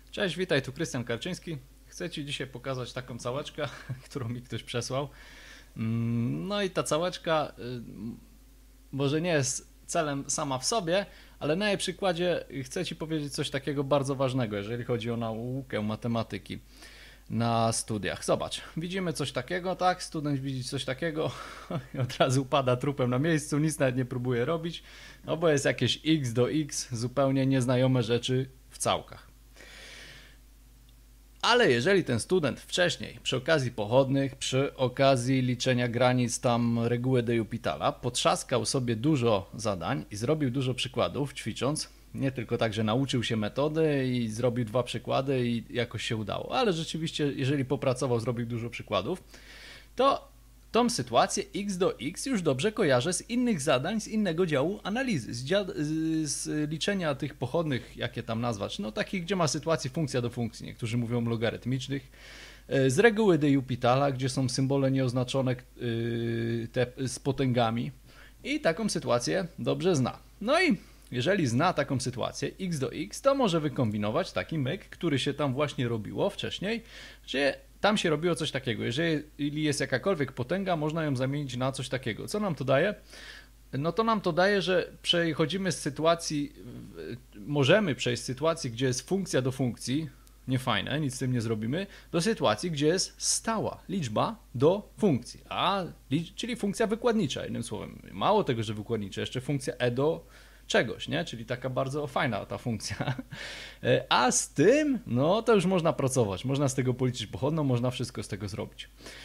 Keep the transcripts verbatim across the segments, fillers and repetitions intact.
Cześć, witaj, tu Krystian Karczyński. Chcę Ci dzisiaj pokazać taką całeczkę, którą mi ktoś przesłał. Mm, No i ta całeczka y, może nie jest celem sama w sobie, ale na jej przykładzie chcę Ci powiedzieć coś takiego bardzo ważnego, jeżeli chodzi o naukę matematyki na studiach. Zobacz, widzimy coś takiego, tak? Student widzi coś takiego i od razu pada trupem na miejscu, nic nawet nie próbuje robić, no bo jest jakieś x do x, zupełnie nieznajome rzeczy w całkach. Ale jeżeli ten student wcześniej, przy okazji pochodnych, przy okazji liczenia granic tam reguły de Jupitala, potrzaskał sobie dużo zadań i zrobił dużo przykładów, ćwicząc, nie tylko tak, że nauczył się metody i zrobił dwa przykłady i jakoś się udało, ale rzeczywiście, jeżeli popracował, zrobił dużo przykładów, to tą sytuację x do x już dobrze kojarzę z innych zadań, z innego działu analizy, z, dzia z liczenia tych pochodnych, jakie tam nazwać, no takich, gdzie ma sytuację funkcja do funkcji, niektórzy mówią logarytmicznych, z reguły de Jupitala, gdzie są symbole nieoznaczone te z potęgami i taką sytuację dobrze zna. No i jeżeli zna taką sytuację x do x, to może wykombinować taki myk, który się tam właśnie robiło wcześniej, że tam się robiło coś takiego. Jeżeli jest jakakolwiek potęga, można ją zamienić na coś takiego. Co nam to daje? No to nam to daje, że przechodzimy z sytuacji, możemy przejść z sytuacji, gdzie jest funkcja do funkcji, niefajne, nic z tym nie zrobimy, do sytuacji, gdzie jest stała liczba do funkcji, a, czyli funkcja wykładnicza, jednym słowem. Mało tego, że wykładnicza, jeszcze funkcja e do czegoś, nie? Czyli taka bardzo fajna ta funkcja. A z tym, no to już można pracować, można z tego policzyć pochodną, można wszystko z tego zrobić.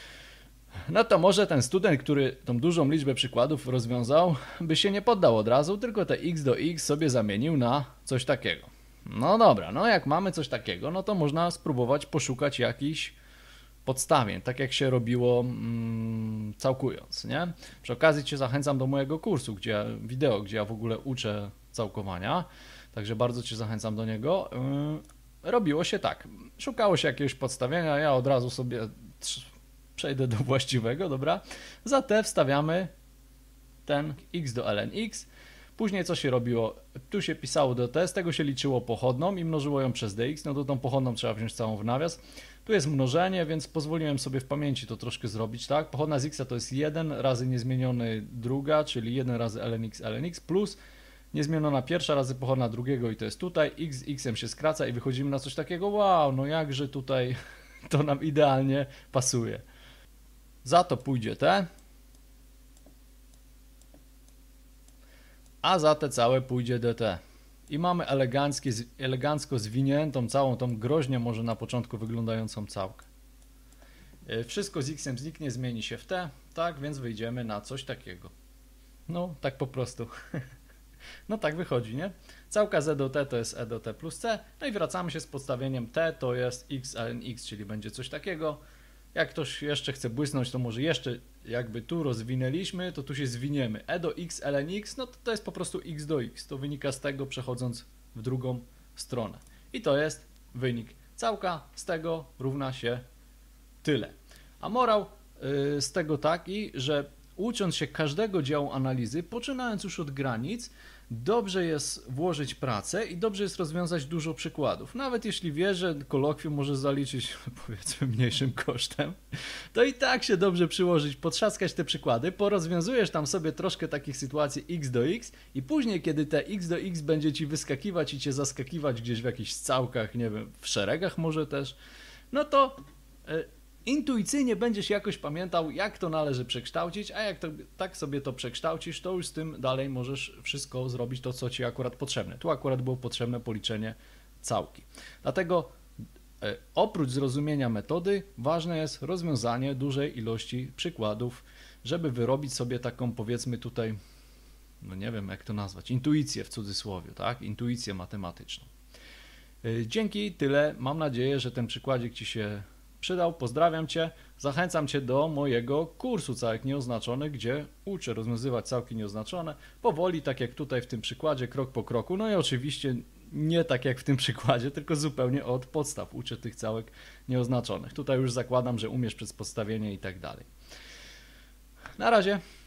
No to może ten student, który tą dużą liczbę przykładów rozwiązał, by się nie poddał od razu, tylko te x do x sobie zamienił na coś takiego. No dobra, no jak mamy coś takiego, no to można spróbować poszukać jakichś podstawień, tak jak się robiło mm, całkując, nie? Przy okazji Cię zachęcam do mojego kursu, gdzie wideo, gdzie ja w ogóle uczę całkowania, także bardzo Cię zachęcam do niego. Yy, robiło się tak, szukało się jakiegoś podstawienia, ja od razu sobie przejdę do właściwego, dobra? Za t wstawiamy ten x do ln x. Później co się robiło? Tu się pisało do t, z tego się liczyło pochodną i mnożyło ją przez dx, no to tą pochodną trzeba wziąć całą w nawias. Tu jest mnożenie, więc pozwoliłem sobie w pamięci to troszkę zrobić, tak? Pochodna z x to jest jeden razy niezmieniony druga, czyli jeden razy ln x, ln x plus niezmieniona pierwsza razy pochodna drugiego i to jest tutaj, x z x się skraca i wychodzimy na coś takiego, wow, no jakże tutaj to nam idealnie pasuje. Za to pójdzie t, a za te całe pójdzie dt. I mamy eleganckie, elegancko zwiniętą całą tą groźnie może na początku wyglądającą całkę. Wszystko z x zniknie, zmieni się w t, tak więc wyjdziemy na coś takiego. No, tak po prostu. No tak wychodzi, nie? Całka z do t to jest e do t plus c, no i wracamy się z podstawieniem t to jest x ln x, czyli będzie coś takiego. Jak ktoś jeszcze chce błysnąć, to może jeszcze jakby tu rozwinęliśmy, to tu się zwiniemy. E do x ln x, no to to jest po prostu x do x. To wynika z tego, przechodząc w drugą stronę. I to jest wynik. Całka z tego równa się tyle. A morał yy, z tego taki, że ucząc się każdego działu analizy, poczynając już od granic, dobrze jest włożyć pracę i dobrze jest rozwiązać dużo przykładów. Nawet jeśli wiesz, że kolokwium może zaliczyć powiedzmy mniejszym kosztem, to i tak się dobrze przyłożyć, potrzaskać te przykłady, porozwiązujesz tam sobie troszkę takich sytuacji x do x i później, kiedy te x do x będzie ci wyskakiwać i cię zaskakiwać gdzieś w jakichś całkach, nie wiem, w szeregach może też, no to yy, intuicyjnie będziesz jakoś pamiętał, jak to należy przekształcić, a jak to, tak sobie to przekształcisz, to już z tym dalej możesz wszystko zrobić to, co Ci akurat potrzebne. Tu akurat było potrzebne policzenie całki. Dlatego e, oprócz zrozumienia metody, ważne jest rozwiązanie dużej ilości przykładów, żeby wyrobić sobie taką, powiedzmy tutaj, no nie wiem jak to nazwać, intuicję w cudzysłowie, tak? Intuicję matematyczną. E, dzięki, tyle. Mam nadzieję, że ten przykładzik Ci się przydał, pozdrawiam Cię, zachęcam Cię do mojego kursu całek nieoznaczonych, gdzie uczę rozwiązywać całki nieoznaczone, powoli, tak jak tutaj w tym przykładzie, krok po kroku, no i oczywiście nie tak jak w tym przykładzie, tylko zupełnie od podstaw uczę tych całek nieoznaczonych. Tutaj już zakładam, że umiesz przez podstawienie i tak dalej. Na razie.